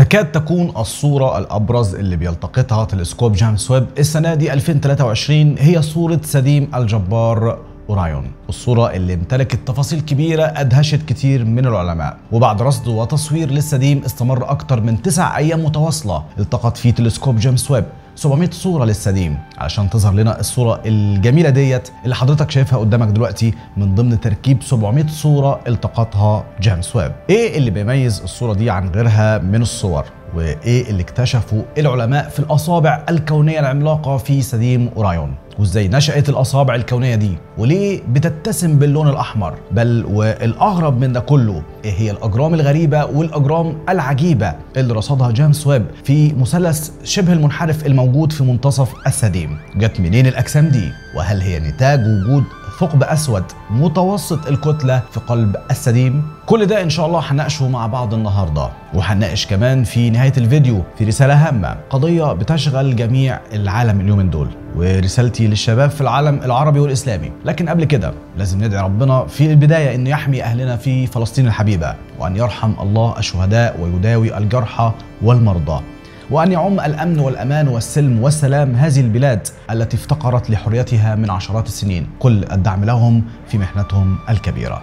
تكاد تكون الصورة الأبرز اللي بيلتقطها تلسكوب جيمس ويب السنة دي 2023 هي صورة سديم الجبار أورايون، الصورة اللي امتلكت تفاصيل كبيرة أدهشت كتير من العلماء. وبعد رصد وتصوير للسديم استمر أكتر من 9 أيام متواصلة التقط فيه تلسكوب جيمس ويب 700 صورة للسديم علشان تظهر لنا الصورة الجميلة ديت اللي حضرتك شايفها قدامك دلوقتي من ضمن تركيب 700 صورة التقطها جيمس ويب. ايه اللي بيميز الصورة دي عن غيرها من الصور؟ وايه اللي اكتشفوا العلماء في الأصابع الكونية العملاقة في سديم أورايون؟ وازاي نشأت الأصابع الكونية دي؟ وليه بتتسم باللون الأحمر؟ بل والأغرب من ده كله ايه هي الأجرام الغريبة والأجرام العجيبة اللي رصدها جيمس ويب في مثلث شبه المنحرف الموجود في منتصف السديم؟ جت منين الأجسام دي؟ وهل هي نتاج وجود ثقب أسود متوسط الكتلة في قلب السديم؟ كل ده إن شاء الله هنناقشه مع بعض النهاردة، وهنناقش كمان في نهاية الفيديو في رسالة هامة، قضية بتشغل جميع العالم اليومين دول، ورسالتي للشباب في العالم العربي والإسلامي. لكن قبل كده لازم ندعي ربنا في البداية إنه يحمي أهلنا في فلسطين الحبيبة، وأن يرحم الله الشهداء ويداوي الجرحى والمرضى، وأن يعم الأمن والأمان والسلم والسلام هذه البلاد التي افتقرت لحريتها من عشرات السنين. كل الدعم لهم في محنتهم الكبيرة.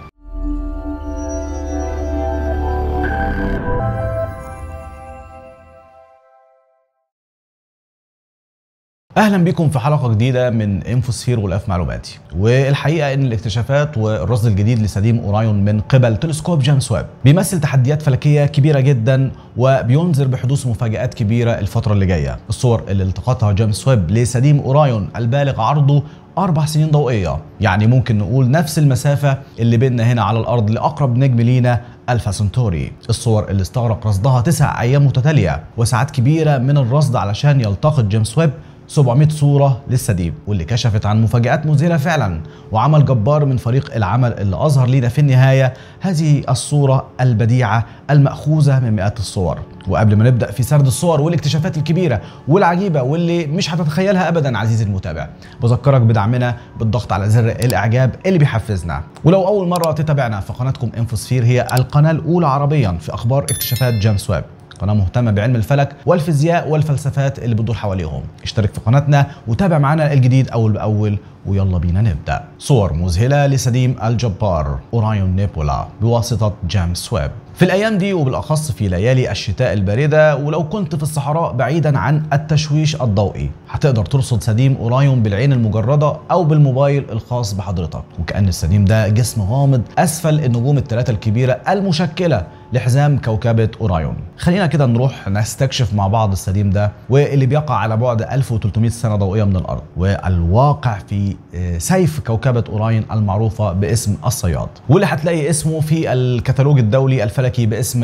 اهلا بكم في حلقه جديده من انفوسفير غلاف معلوماتي. والحقيقه ان الاكتشافات والرصد الجديد لسديم أورايون من قبل تلسكوب جيمس ويب بيمثل تحديات فلكيه كبيره جدا، وبينذر بحدوث مفاجآت كبيره الفتره اللي جايه. الصور اللي التقطها جيمس ويب لسديم أورايون البالغ عرضه 4 سنين ضوئيه، يعني ممكن نقول نفس المسافه اللي بيننا هنا على الارض لاقرب نجم لينا ألفا سنتوري. الصور اللي استغرق رصدها 9 أيام متتاليه وساعات كبيره من الرصد علشان يلتقط جيمس ويب 700 صورة للسديم، واللي كشفت عن مفاجآت مذهلة فعلا وعمل جبار من فريق العمل اللي أظهر لنا في النهاية هذه الصورة البديعة المأخوذة من مئات الصور. وقبل ما نبدأ في سرد الصور والاكتشافات الكبيرة والعجيبة واللي مش هتتخيلها أبدا عزيزي المتابع، بذكرك بدعمنا بالضغط على زر الإعجاب اللي بيحفزنا. ولو أول مرة تتابعنا فقناتكم انفوسفير هي القناة الأولى عربيا في أخبار اكتشافات جيمس ويب، قناة مهتمة بعلم الفلك والفيزياء والفلسفات اللي بتدور حواليهم. اشترك في قناتنا وتابع معنا الجديد أول بأول، ويلا بينا نبدأ. صور مذهلة لسديم الجبار أورايون نيبولا بواسطة جيمس ويب. في الأيام دي وبالأخص في ليالي الشتاء الباردة، ولو كنت في الصحراء بعيدا عن التشويش الضوئي، هتقدر ترصد سديم أورايون بالعين المجردة أو بالموبايل الخاص بحضرتك، وكأن السديم ده جسم غامض أسفل النجوم الثلاثة الكبيرة المشكلة لحزام كوكبة أورايون. خلينا كده نروح نستكشف مع بعض السديم ده، واللي بيقع على بعد 1300 سنة ضوئية من الأرض، والواقع في سيف كوكبة أورايون المعروفة باسم الصياد، واللي هتلاقي اسمه في الكتالوج الدولي الفلكي باسم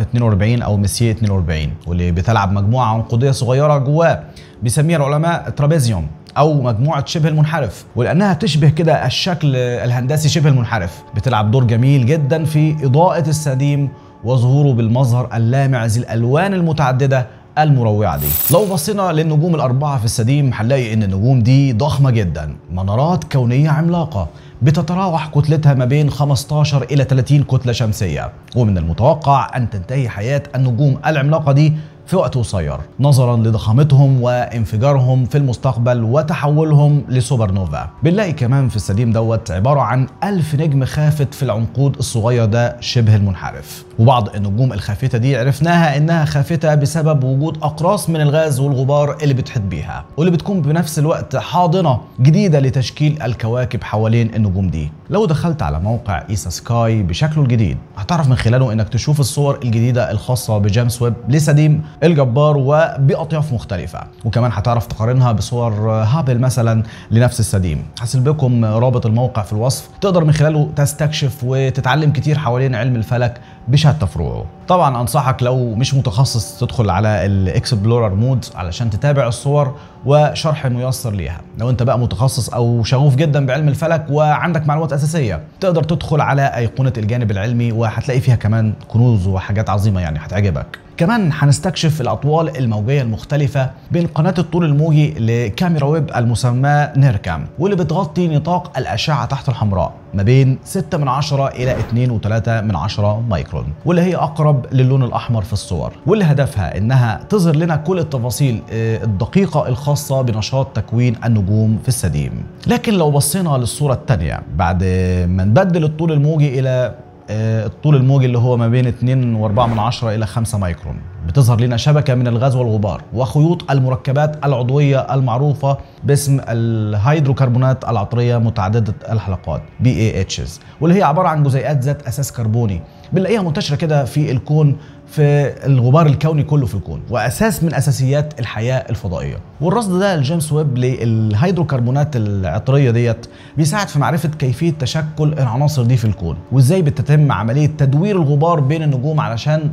M42 أو مسيه 42، واللي بتلعب مجموعة عنقودية صغيرة جواه بيسميها العلماء ترابيزيوم أو مجموعة شبه المنحرف، ولأنها تشبه كده الشكل الهندسي شبه المنحرف بتلعب دور جميل جدا في إضاءة السديم وظهوره بالمظهر اللامع ذي الألوان المتعددة المروعة دي. لو بصينا للنجوم الأربعة في السديم هنلاقي إن النجوم دي ضخمة جدا، منارات كونية عملاقة بتتراوح كتلتها ما بين 15 إلى 30 كتلة شمسية، ومن المتوقع أن تنتهي حياة النجوم العملاقة دي في وقت قصير نظرا لضخامتهم وانفجارهم في المستقبل وتحولهم لسوبر نوفا. بنلاقي كمان في السديم دوت عبارة عن 1000 نجم خافت في العنقود الصغير ده شبه المنحرف. وبعض النجوم الخافتة دي عرفناها انها خافتة بسبب وجود اقراص من الغاز والغبار اللي بتحيط بيها، واللي بتكون بنفس الوقت حاضنة جديدة لتشكيل الكواكب حوالين النجوم دي. لو دخلت على موقع ايسا سكاي بشكله الجديد هتعرف من خلاله انك تشوف الصور الجديدة الخاصة بجيمس ويب لسديم الجبار وبأطياف مختلفة، وكمان هتعرف تقارنها بصور هابل مثلا لنفس السديم. هسيب لكم رابط الموقع في الوصف، تقدر من خلاله تستكشف وتتعلم كتير حوالين علم الفلك بشتى فروعه. طبعا انصحك لو مش متخصص تدخل على الاكسبلورر مود علشان تتابع الصور وشرح ميسر ليها. لو انت بقى متخصص او شغوف جدا بعلم الفلك وعندك معلومات اساسيه تقدر تدخل على ايقونه الجانب العلمي، وهتلاقي فيها كمان كنوز وحاجات عظيمه يعني هتعجبك. كمان هنستكشف الأطوال الموجية المختلفة بين قناة الطول الموجي لكاميرا ويب المسماة نيركام، واللي بتغطي نطاق الأشعة تحت الحمراء ما بين 6 من 10 إلى 2.3 من 10 مايكرون، واللي هي أقرب للون الأحمر في الصور، واللي هدفها إنها تظهر لنا كل التفاصيل الدقيقة الخاصة بنشاط تكوين النجوم في السديم. لكن لو بصينا للصورة الثانية بعد ما نبدل الطول الموجي إلى الطول الموجي اللي هو ما بين 2.4 من 10 إلى 5 مايكرون، بتظهر لنا شبكة من الغاز والغبار وخيوط المركبات العضوية المعروفة باسم الهيدروكربونات العطرية متعددة الحلقات BAHs، واللي هي عبارة عن جزيئات ذات أساس كربوني بنلاقيها منتشرة كده في الكون، في الغبار الكوني كله في الكون، وأساس من أساسيات الحياة الفضائية. والرصد ده لجيمس ويب للهيدروكربونات العطرية ديت بيساعد في معرفة كيفية تشكل العناصر دي في الكون، وإزاي بتتم عملية تدوير الغبار بين النجوم علشان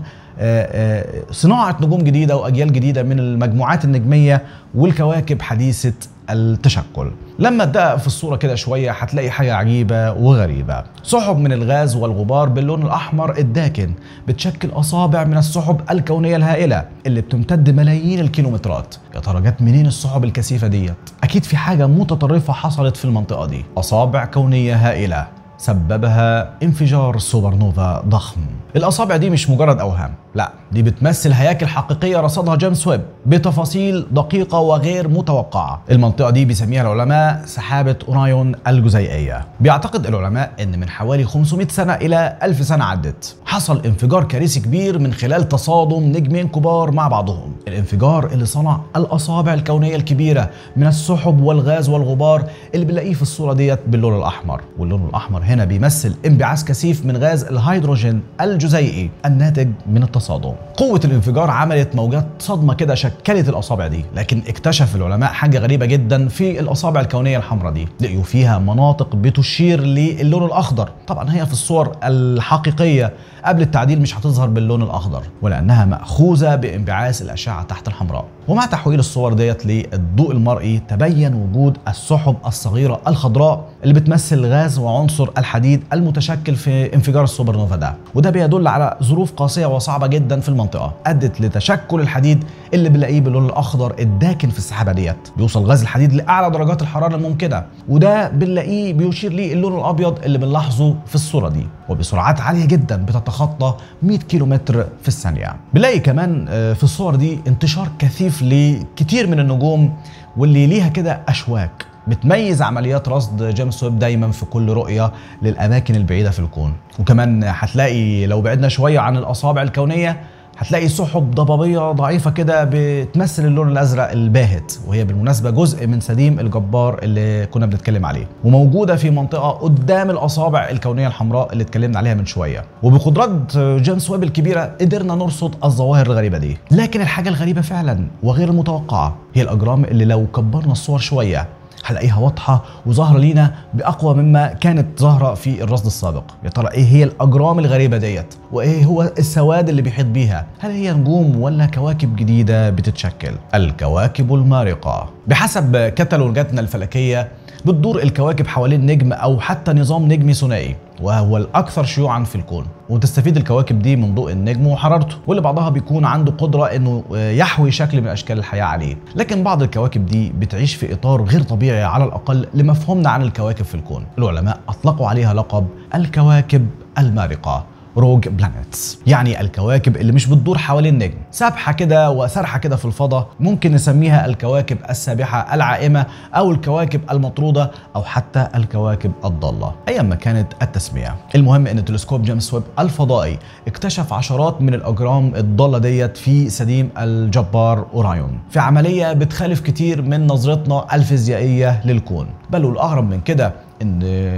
صناعة نجوم جديدة وأجيال جديدة من المجموعات النجمية والكواكب حديثة التشكل. لما تدقق في الصورة كده شوية هتلاقي حاجة عجيبة وغريبة، سحب من الغاز والغبار باللون الأحمر الداكن بتشكل أصابع من السحب الكونية الهائلة اللي بتمتد ملايين الكيلومترات. يا ترى جت منين السحب الكثيفة ديت؟ أكيد في حاجة متطرفة حصلت في المنطقة دي، أصابع كونية هائلة سببها انفجار سوبر نوفا ضخم. الأصابع دي مش مجرد أوهام، لا دي بتمثل هياكل حقيقية رصدها جيمس ويب بتفاصيل دقيقة وغير متوقعة. المنطقة دي بيسميها العلماء سحابة أورايون الجزيئية. بيعتقد العلماء إن من حوالي 500 سنة إلى 1000 سنة عدت حصل انفجار كارثي كبير من خلال تصادم نجمين كبار مع بعضهم، الانفجار اللي صنع الأصابع الكونية الكبيرة من السحب والغاز والغبار اللي بنلاقيه في الصورة ديت باللون الأحمر. واللون الأحمر هنا بيمثل انبعاث كثيف من غاز الهيدروجين الجزيئي الناتج من التصادم. قوة الانفجار عملت موجات صدمة كده شكلت الأصابع دي، لكن اكتشف العلماء حاجة غريبة جدا في الأصابع الكونية الحمراء دي، لقيوا فيها مناطق بتشير للون الأخضر. طبعا هي في الصور الحقيقية قبل التعديل مش هتظهر باللون الأخضر، ولأنها مأخوذة بانبعاث الأشعة تحت الحمراء. ومع تحويل الصور ديت للضوء المرئي تبين وجود السحب الصغيرة الخضراء اللي بتمثل غاز وعنصر الحديد المتشكل في انفجار السوبر نوفا ده، وده بيدل على ظروف قاسية وصعبة جدا في المنطقة أدت لتشكل الحديد اللي بنلاقيه باللون الأخضر الداكن في السحابة ديت. بيوصل غاز الحديد لأعلى درجات الحرارة الممكنة، وده بنلاقيه بيشير ليه اللون الأبيض اللي بنلاحظه في الصورة دي، وبسرعات عالية جدا بتتخطى 100 كيلومتر في الثانية. بنلاقي كمان في الصور دي انتشار كثيف لكتير من النجوم واللي ليها كده أشواك بتميز عمليات رصد جيمس ويب دايما في كل رؤية للأماكن البعيدة في الكون. وكمان هتلاقي لو بعدنا شوية عن الأصابع الكونية هتلاقي سحب ضبابية ضعيفة كده بتمثل اللون الأزرق الباهت، وهي بالمناسبة جزء من سديم الجبار اللي كنا بنتكلم عليه، وموجودة في منطقة قدام الأصابع الكونية الحمراء اللي اتكلمنا عليها من شوية. وبقدرات جيمس ويب الكبيرة قدرنا نرصد الظواهر الغريبة دي. لكن الحاجة الغريبة فعلا وغير المتوقعة هي الأجرام اللي لو كبرنا الصور شوية هنلاقيها واضحة وظاهرة لينا بأقوى مما كانت ظاهرة في الرصد السابق. يا ترى ايه هي الأجرام الغريبة ديت؟ وايه هو السواد اللي بيحيط بيها؟ هل هي نجوم ولا كواكب جديدة بتتشكل؟ الكواكب المارقة. بحسب كتالوجاتنا الفلكية بتدور الكواكب حوالين نجم أو حتى نظام نجمي ثنائي، وهو الأكثر شيوعا في الكون، وتستفيد الكواكب دي من ضوء النجم وحرارته، واللي بعضها بيكون عنده قدرة إنه يحوي شكل من أشكال الحياة عليه. لكن بعض الكواكب دي بتعيش في إطار غير طبيعي على الأقل لمفهومنا عن الكواكب في الكون. العلماء أطلقوا عليها لقب الكواكب المارقة، روج بلانيتس، يعني الكواكب اللي مش بتدور حوالين نجم، سابحه كده وسرحه كده في الفضاء. ممكن نسميها الكواكب السابحه العائمه او الكواكب المطروده او حتى الكواكب الضاله، ايا ما كانت التسميه. المهم ان تلسكوب جيمس ويب الفضائي اكتشف عشرات من الاجرام الضاله ديت في سديم الجبار اورايون، في عمليه بتخالف كتير من نظرتنا الفيزيائيه للكون. بل والاغرب من كده ان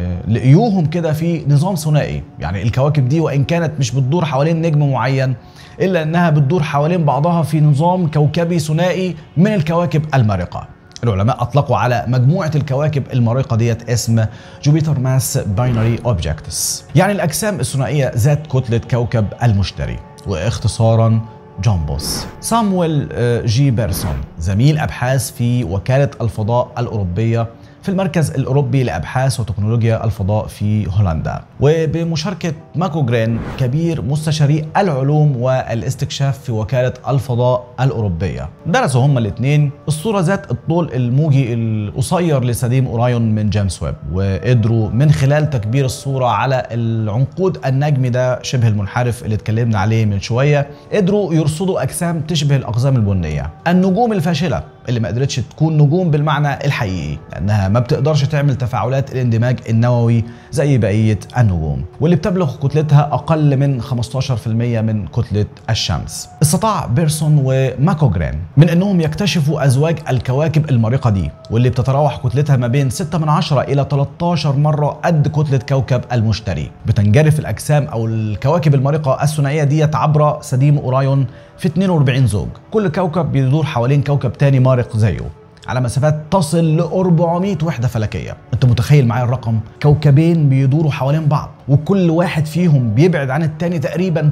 لقيوهم كده في نظام ثنائي، يعني الكواكب دي وان كانت مش بتدور حوالين نجم معين الا انها بتدور حوالين بعضها في نظام كوكبي ثنائي من الكواكب المارقه. العلماء اطلقوا على مجموعه الكواكب المارقه ديت اسم جوبيتر ماس باينري اوبجكتس، يعني الاجسام الثنائيه ذات كتله كوكب المشتري، واختصارا جامبوس. سامويل جي بيرسون زميل ابحاث في وكاله الفضاء الاوروبيه في المركز الأوروبي لأبحاث وتكنولوجيا الفضاء في هولندا، وبمشاركة ماكو جرين كبير مستشاري العلوم والاستكشاف في وكالة الفضاء الأوروبية. درسوا هما الاثنين الصورة ذات الطول الموجي القصير لسديم أورايون من جيمس ويب، وقدروا من خلال تكبير الصورة على العنقود النجمي ده شبه المنحرف اللي اتكلمنا عليه من شوية، قدروا يرصدوا أجسام تشبه الأقزام البنية، النجوم الفاشلة اللي ما قدرتش تكون نجوم بالمعنى الحقيقي لأنها ما بتقدرش تعمل تفاعلات الاندماج النووي زي بقية النجوم، واللي بتبلغ كتلتها أقل من 15% من كتلة الشمس. استطاع بيرسون وماكو جرين من أنهم يكتشفوا أزواج الكواكب المارقة دي، واللي بتتراوح كتلتها ما بين 6 إلى 13 مرة قد كتلة كوكب المشتري. بتنجرف الأجسام أو الكواكب المارقة الثنائية ديت عبر سديم أورايون في 42 زوج، كل كوكب بيدور حوالين كوكب تاني مارق زيه على مسافات تصل ل 400 وحدة فلكية. انت متخيل معايا الرقم؟ كوكبين بيدوروا حوالين بعض وكل واحد فيهم بيبعد عن التاني تقريبا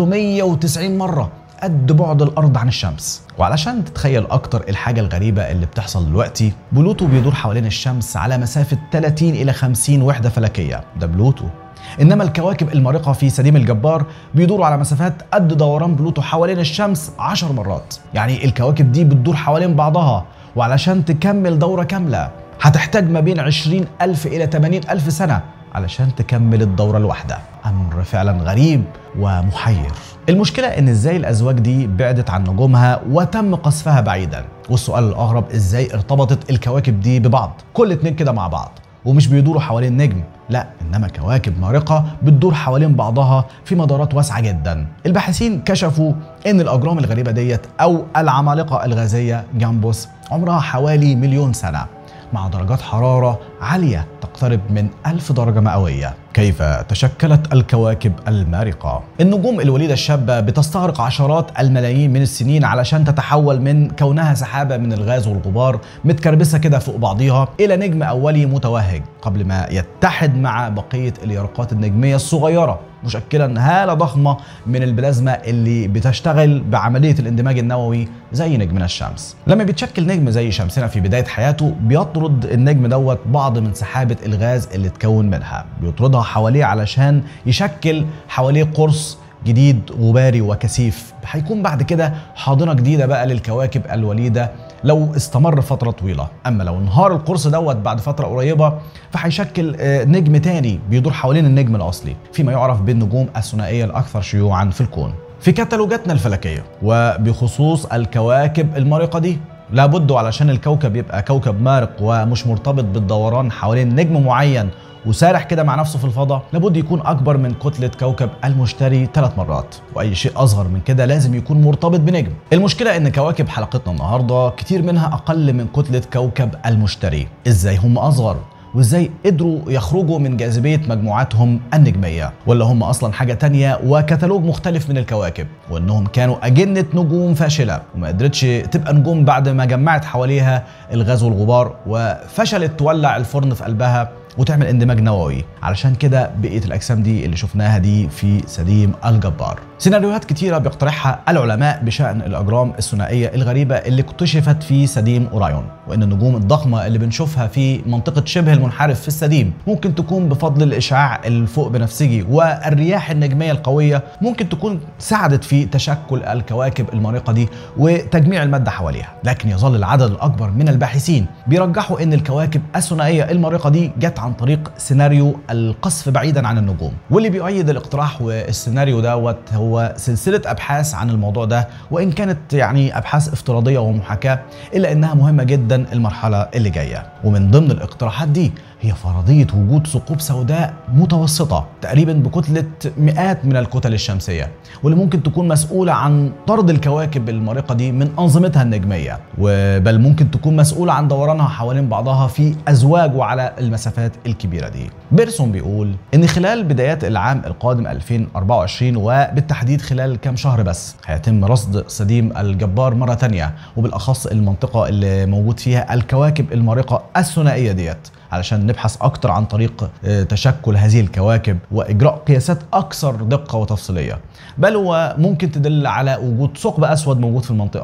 390 مرة قد بعد الأرض عن الشمس. وعلشان تتخيل أكتر الحاجة الغريبة اللي بتحصل دلوقتي، بلوتو بيدور حوالين الشمس على مسافة 30 إلى 50 وحدة فلكية، ده بلوتو. إنما الكواكب المارقة في سديم الجبار بيدوروا على مسافات قد دوران بلوتو حوالين الشمس 10 مرات. يعني الكواكب دي بتدور حوالين بعضها، وعلشان تكمل دورة كاملة هتحتاج ما بين 20,000 إلى 80,000 سنة علشان تكمل الدورة الواحدة. أمر فعلا غريب ومحير. المشكلة إن إزاي الأزواج دي بعدت عن نجومها وتم قصفها بعيدا، والسؤال الأغرب إزاي ارتبطت الكواكب دي ببعض، كل اتنين كده مع بعض ومش بيدوروا حوالين نجم، لا إنما كواكب مارقة بتدور حوالين بعضها في مدارات واسعة جدا. الباحثين كشفوا إن الأجرام الغريبة ديت أو العمالقة الغازية جامبوس عمرها حوالي 1,000,000 سنة مع درجات حرارة عالية تقترب من 1000 درجة مئوية. كيف تشكلت الكواكب المارقة؟ النجوم الوليدة الشابة بتستغرق عشرات الملايين من السنين علشان تتحول من كونها سحابة من الغاز والغبار متكربسة كده فوق بعضيها إلى نجم أولي متوهج قبل ما يتحد مع بقية اليرقات النجمية الصغيرة مشكلا هالة ضخمة من البلازما اللي بتشتغل بعملية الاندماج النووي زي نجمنا الشمس. لما بيتشكل نجم زي شمسنا في بداية حياته بيطرد النجم دوت بعض من سحابة الغاز اللي اتكون منها، بيطردها حواليه علشان يشكل حواليه قرص جديد غباري وكثيف، هيكون بعد كده حاضنة جديدة بقى للكواكب الوليدة لو استمر فترة طويلة. أما لو انهار القرص دوت بعد فترة قريبة فهيشكل نجم تاني بيدور حوالين النجم الأصلي فيما يعرف بالنجوم الثنائية الأكثر شيوعا في الكون. في كتالوجاتنا الفلكية وبخصوص الكواكب المارقة دي، لابد علشان الكوكب يبقى كوكب مارق ومش مرتبط بالدوران حوالين نجم معين وسارح كده مع نفسه في الفضاء، لابد يكون أكبر من كتلة كوكب المشتري 3 مرات، وأي شيء أصغر من كده لازم يكون مرتبط بنجم. المشكلة إن كواكب حلقتنا النهاردة كتير منها أقل من كتلة كوكب المشتري. إزاي هم أصغر؟ وإزاي قدروا يخرجوا من جاذبية مجموعاتهم النجمية؟ ولا هم أصلا حاجة تانية وكتالوج مختلف من الكواكب، وإنهم كانوا أجنة نجوم فاشلة وما قدرتش تبقى نجوم بعد ما جمعت حواليها الغاز والغبار وفشلت تولع الفرن في قلبها وتعمل اندماج نووي، علشان كده بقية الأجسام دي اللي شفناها دي في سديم الجبار. سيناريوهات كتيرة بيقترحها العلماء بشأن الأجرام الثنائية الغريبة اللي اكتشفت في سديم أورايون، وإن النجوم الضخمة اللي بنشوفها في منطقة شبه المنحرف في السديم ممكن تكون بفضل الإشعاع الفوق بنفسجي والرياح النجمية القوية ممكن تكون ساعدت في تشكل الكواكب المارقة دي وتجميع المادة حواليها. لكن يظل العدد الأكبر من الباحثين بيرجحوا إن الكواكب الثنائية المارقة دي جت عن طريق سيناريو القصف بعيدا عن النجوم، واللي بيؤيد الاقتراح والسيناريو دوت هو سلسلة أبحاث عن الموضوع ده، وإن كانت يعني أبحاث افتراضية ومحاكاة إلا إنها مهمة جدا المرحلة اللي جاية. ومن ضمن الاقتراحات دي هي فرضية وجود ثقوب سوداء متوسطة تقريبا بكتلة مئات من الكتل الشمسية، واللي ممكن تكون مسؤولة عن طرد الكواكب المارقة دي من أنظمتها النجمية، بل ممكن تكون مسؤولة عن دورانها حوالين بعضها في أزواج وعلى المسافات الكبيرة دي. بيرسون بيقول إن خلال بدايات العام القادم 2024 وبالتحديد خلال كام شهر بس هيتم رصد سديم الجبار مرة تانية، وبالأخص المنطقة اللي موجود فيها الكواكب المارقة الثنائية ديت، علشان نبحث أكتر عن طريق تشكل هذه الكواكب وإجراء قياسات أكثر دقة وتفصيلية، بل وممكن تدل على وجود ثقب أسود موجود في المنطقة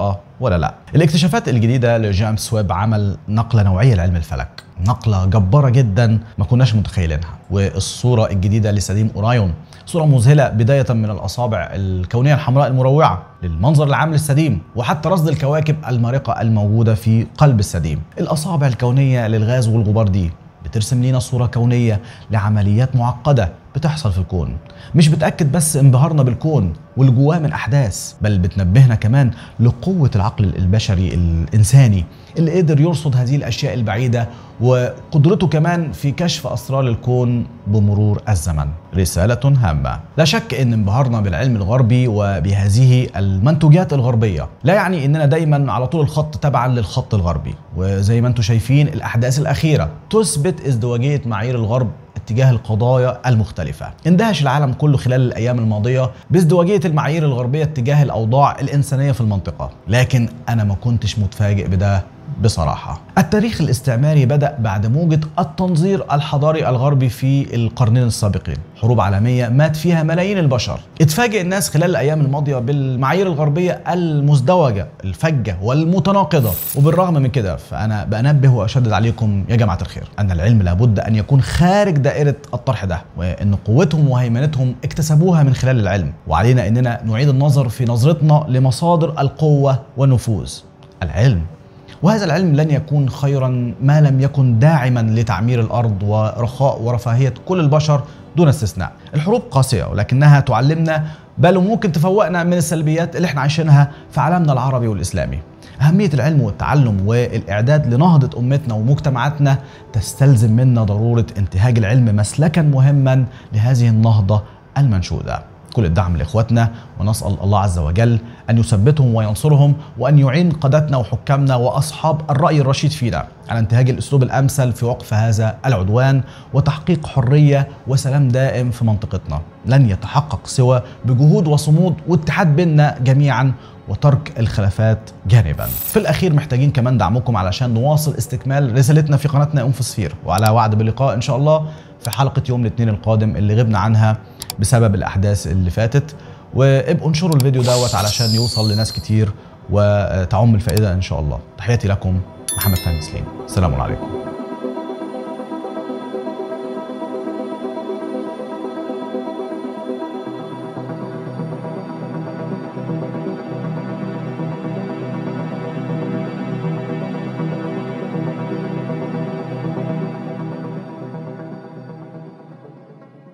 ولا لا. الاكتشافات الجديدة لجيمس ويب عمل نقلة نوعية لعلم الفلك، نقلة جبارة جدا ما كناش متخيلينها. والصورة الجديدة لسديم أورايون صورة مذهلة، بداية من الأصابع الكونية الحمراء المروعة للمنظر العام للسديم، وحتى رصد الكواكب المارقة الموجودة في قلب السديم. الأصابع الكونية للغاز والغبار دي بترسم لنا صورة كونية لعمليات معقدة بتحصل في الكون، مش بتأكد بس انبهارنا بالكون واللي جواه من أحداث، بل بتنبهنا كمان لقوة العقل البشري الإنساني اللي قدر يرصد هذه الأشياء البعيدة، وقدرته كمان في كشف أسرار الكون بمرور الزمن. رسالة هامة. لا شك أن انبهارنا بالعلم الغربي وبهذه المنتوجات الغربية لا يعني أننا دايما على طول الخط تبعا للخط الغربي، وزي ما انتم شايفين الأحداث الأخيرة تثبت ازدواجية معايير الغرب اتجاه القضايا المختلفة. اندهش العالم كله خلال الأيام الماضية بازدواجية المعايير الغربية اتجاه الأوضاع الإنسانية في المنطقة، لكن أنا ما كنتش متفاجئ بده بصراحة. التاريخ الاستعماري بدأ بعد موجة التنظير الحضاري الغربي في القرنين السابقين، حروب عالمية مات فيها ملايين البشر. اتفاجئ الناس خلال الأيام الماضية بالمعايير الغربية المزدوجة الفجة والمتناقضة، وبالرغم من كده فأنا بنبه وأشدد عليكم يا جماعة الخير أن العلم لابد أن يكون خارج دائرة الطرح ده، وأن قوتهم وهيمنتهم اكتسبوها من خلال العلم، وعلينا أننا نعيد النظر في نظرتنا لمصادر القوة والنفوذ. العلم، وهذا العلم لن يكون خيرا ما لم يكن داعما لتعمير الأرض ورخاء ورفاهية كل البشر دون استثناء. الحروب قاسية ولكنها تعلمنا بل وممكن تفوقنا من السلبيات اللي احنا عايشينها في عالمنا العربي والإسلامي. أهمية العلم والتعلم والإعداد لنهضة أمتنا ومجتمعاتنا تستلزم منا ضرورة انتهاج العلم مسلكا مهما لهذه النهضة المنشودة. كل الدعم لإخواتنا، ونسأل الله عز وجل أن يثبتهم وينصرهم، وأن يعين قادتنا وحكامنا وأصحاب الرأي الرشيد فينا على انتهاج الأسلوب الأمثل في وقف هذا العدوان وتحقيق حرية وسلام دائم في منطقتنا. لن يتحقق سوى بجهود وصمود واتحاد بيننا جميعا وترك الخلافات جانبا. في الأخير محتاجين كمان دعمكم علشان نواصل استكمال رسالتنا في قناتنا انفوسفير، وعلى وعد باللقاء إن شاء الله في حلقة يوم الاثنين القادم اللي غبنا عنها بسبب الأحداث اللي فاتت. وابقوا انشروا الفيديو دوت علشان يوصل لناس كتير وتعم الفائدة إن شاء الله. تحياتي لكم، محمد فهمي سليم. السلام عليكم.